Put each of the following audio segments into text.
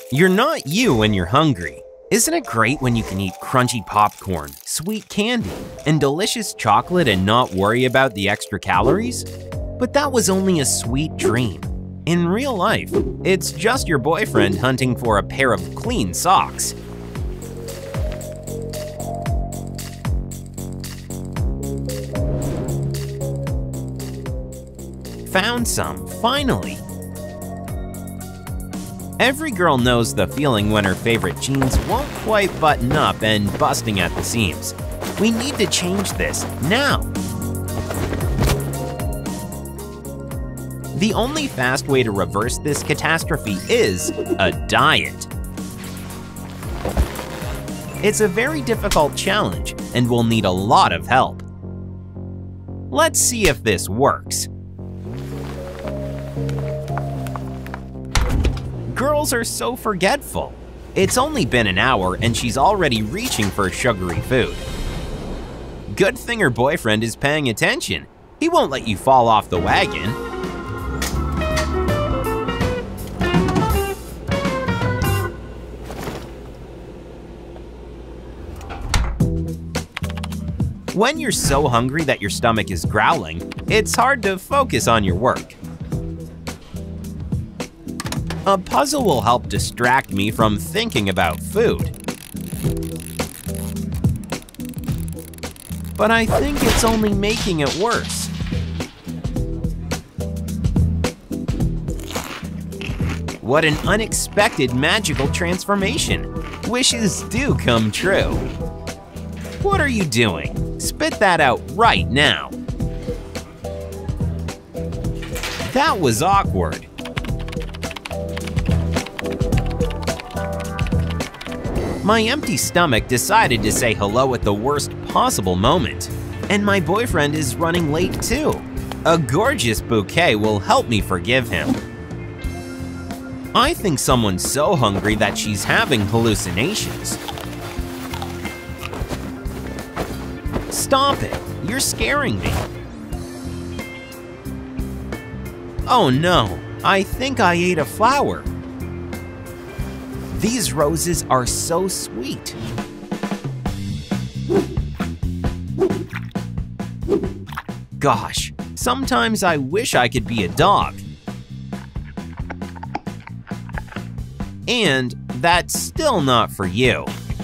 You're not you when you're hungry. Isn't it great when you can eat crunchy popcorn, sweet candy, and delicious chocolate and not worry about the extra calories? But that was only a sweet dream. In real life, it's just your boyfriend hunting for a pair of clean socks. Found some, finally! Every girl knows the feeling when her favorite jeans won't quite button up and busting at the seams. We need to change this, now! The only fast way to reverse this catastrophe is a diet. It's a very difficult challenge and will need a lot of help. Let's see if this works. Girls are so forgetful. It's only been an hour and she's already reaching for sugary food. Good thing her boyfriend is paying attention. He won't let you fall off the wagon. When you're so hungry that your stomach is growling, it's hard to focus on your work. A puzzle will help distract me from thinking about food. But I think it's only making it worse. What an unexpected magical transformation! Wishes do come true. What are you doing? Spit that out right now. That was awkward. My empty stomach decided to say hello at the worst possible moment. And my boyfriend is running late too. A gorgeous bouquet will help me forgive him. I think someone's so hungry that she's having hallucinations. Stop it, you're scaring me. Oh no, I think I ate a flower. These roses are so sweet. Gosh, sometimes I wish I could be a dog. And that's still not for you.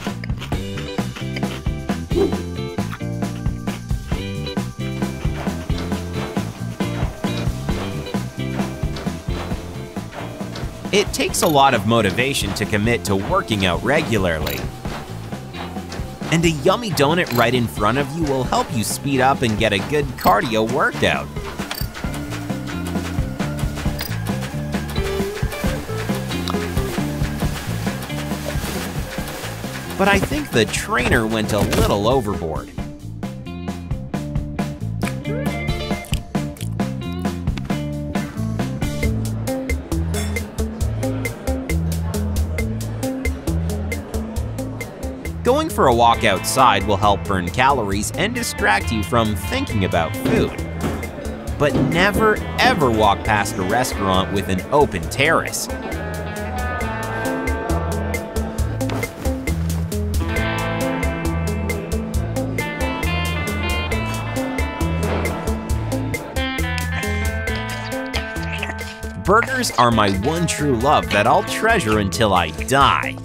It takes a lot of motivation to commit to working out regularly. And a yummy donut right in front of you will help you speed up and get a good cardio workout. But I think the trainer went a little overboard. Going for a walk outside will help burn calories and distract you from thinking about food. But never ever walk past a restaurant with an open terrace. Burgers are my one true love that I'll treasure until I die.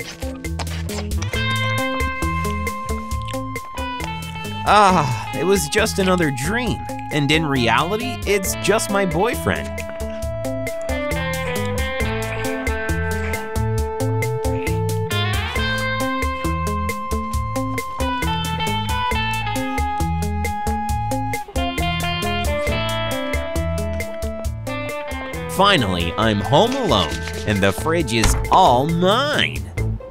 It was just another dream, and in reality, it's just my boyfriend. Finally, I'm home alone, and the fridge is all mine.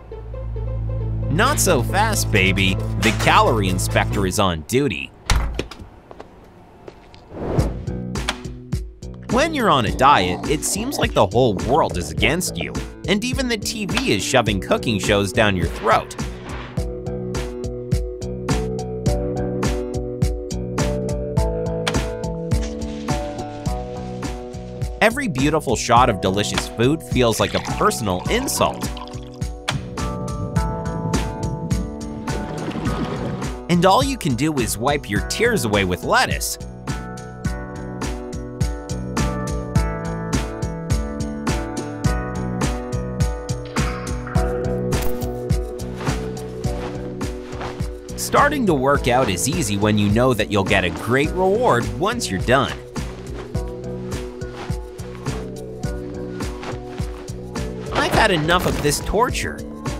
Not so fast, baby. The calorie inspector is on duty. When you're on a diet, it seems like the whole world is against you, and even the TV is shoving cooking shows down your throat. Every beautiful shot of delicious food feels like a personal insult. And all you can do is wipe your tears away with lettuce. Starting to work out is easy when you know that you'll get a great reward once you're done. I've had enough of this torture.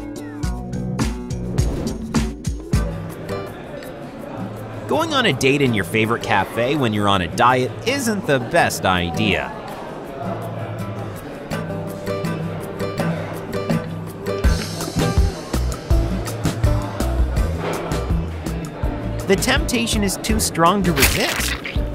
Going on a date in your favorite cafe when you're on a diet isn't the best idea. The temptation is too strong to resist.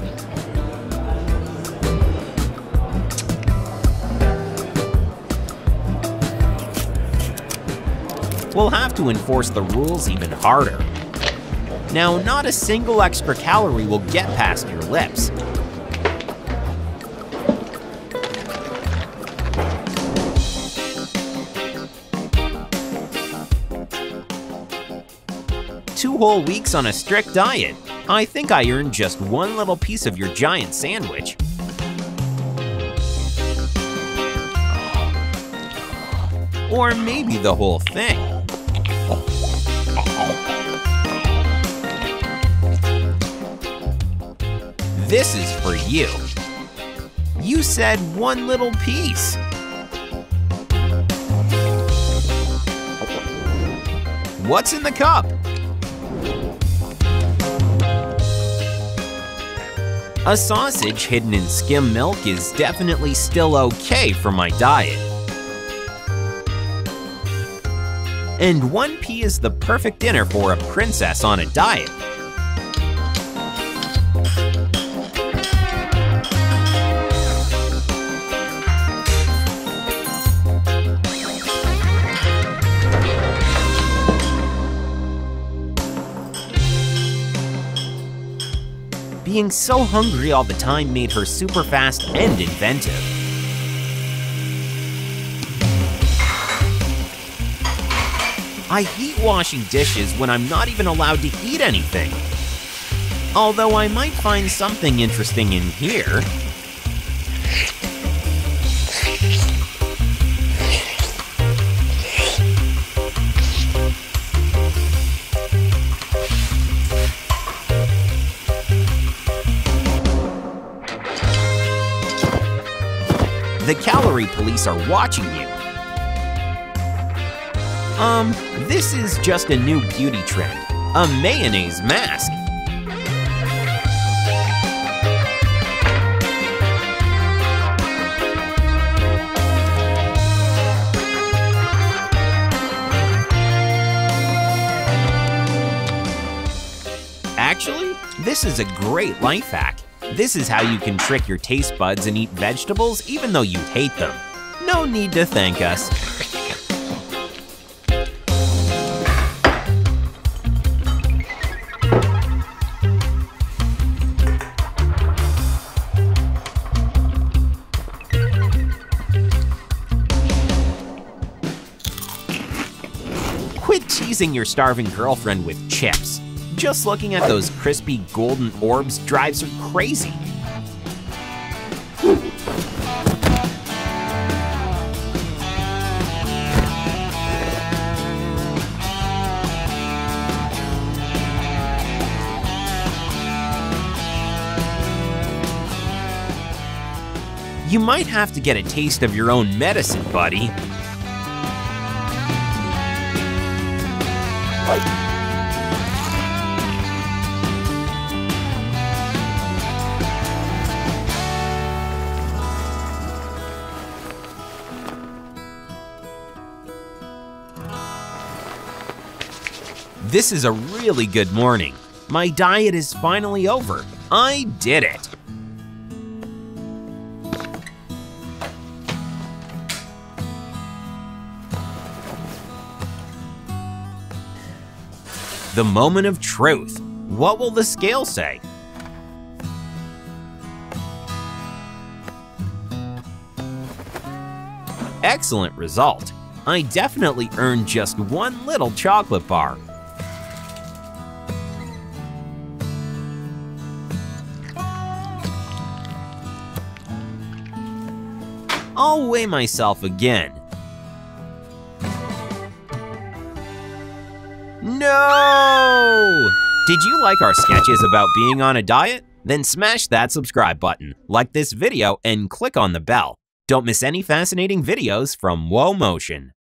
We'll have to enforce the rules even harder. Now, not a single extra calorie will get past your lips. Two whole weeks on a strict diet. I think I earned just one little piece of your giant sandwich. Or maybe the whole thing. This is for you. You said one little piece. What's in the cup? A sausage hidden in skim milk is definitely still okay for my diet. And 1 pea is the perfect dinner for a princess on a diet. Being so hungry all the time made her super fast and inventive. I hate washing dishes when I'm not even allowed to eat anything. Although I might find something interesting in here. The calorie police are watching you. This is just a new beauty trend. A mayonnaise mask. Actually, this is a great life hack. This is how you can trick your taste buds and eat vegetables even though you hate them. No need to thank us. Quit teasing your starving girlfriend with chips. Just looking at those crispy golden orbs drives her crazy. You might have to get a taste of your own medicine, buddy. This is a really good morning. My diet is finally over. I did it. The moment of truth. What will the scale say? Excellent result. I definitely earned just one little chocolate bar. I'll weigh myself again. No! Did you like our sketches about being on a diet? Then smash that subscribe button, like this video, and click on the bell. Don't miss any fascinating videos from WOMotion.